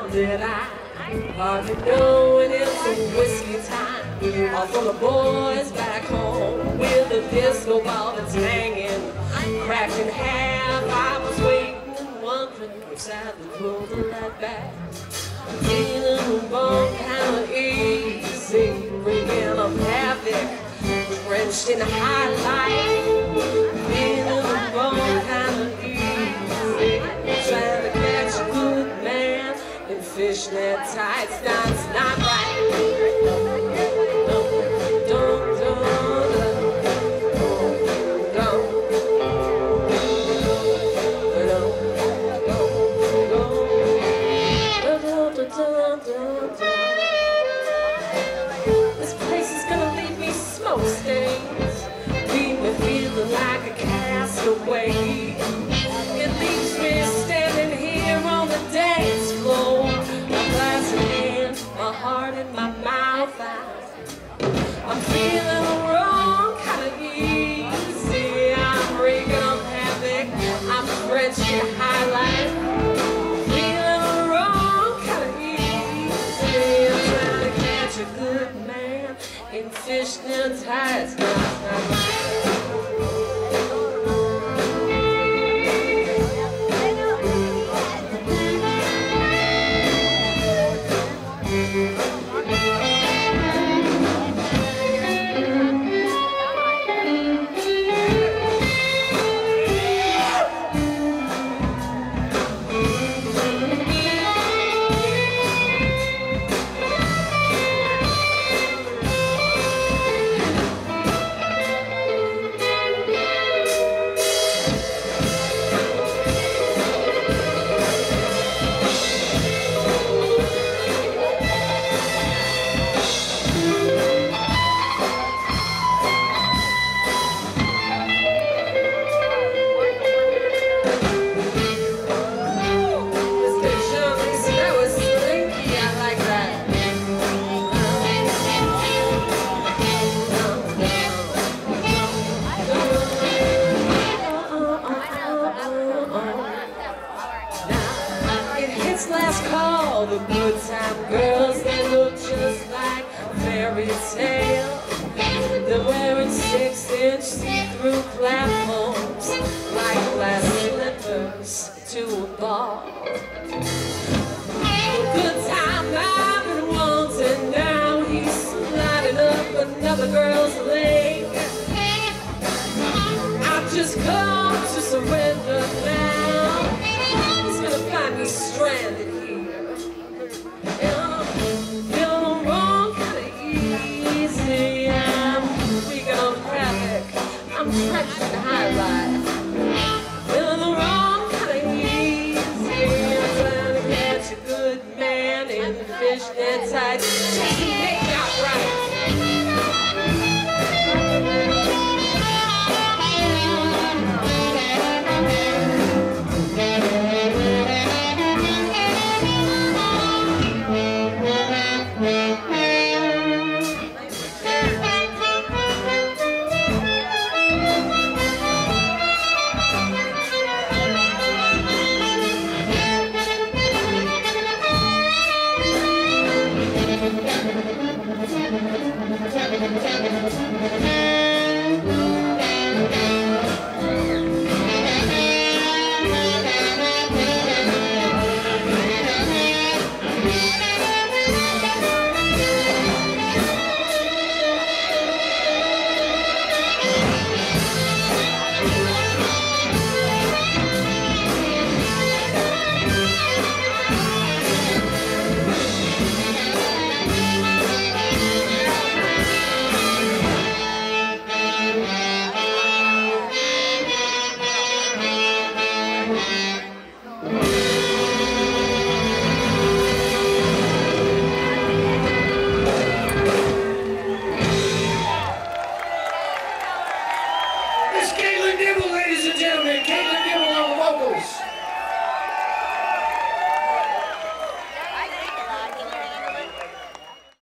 did I hardly know when it's a whiskey time? All full of boys back home with a disco ball that's hanging, cracked in half. I was waiting and wondering which side to pull the light back. Feeling the bone kind of easy, bringing up havoc, drenched in highlight. Feeling the bone kind of easy, trying to catch a good man in fishnet tights. That's not right. This place is gonna leave me smoke stains, leave me feeling like a castaway. It leaves me standing here on the dance floor, my glass in hand, my heart in my mouth. I'm feeling the wrong kind of easy. I'm wreaking up havoc, I'm drenched in highlight. Feeling the wrong kind of easy. I'm trying to catch a good man in fishnet tights. Last call, the good time girls, they look just like fairy tale. They're wearing 6-inch see-through platforms like glass slippers to a ball. The good time I've been wanting, now he's sliding up another girl's leg. I've just come to surrender now. He's gonna find me stranded here. Feeling the wrong kind of easy. I'm wreaking up havoc, I'm drenched in highlight. Feeling the wrong kind of easy. I'm trying to catch a good man in fishnet tights. Just make out right. Kaitlin Dibble, ladies and gentlemen. Kaitlin Dibble on the vocals.